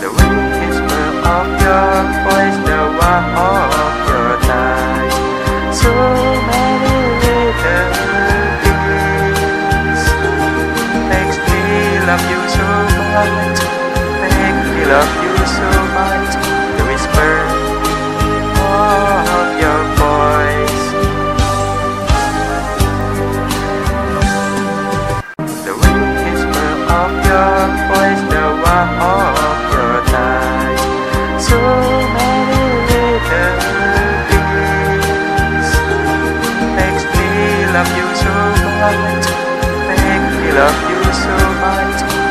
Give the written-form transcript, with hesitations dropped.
The whisper of your voice, the warmth of your touch. So many little things makes me love you so much. Make me love you so much. The whisper of your voice. The whisper of your voice, the warmth of your touch. So many little things makes me love you so much. Make me love you so much.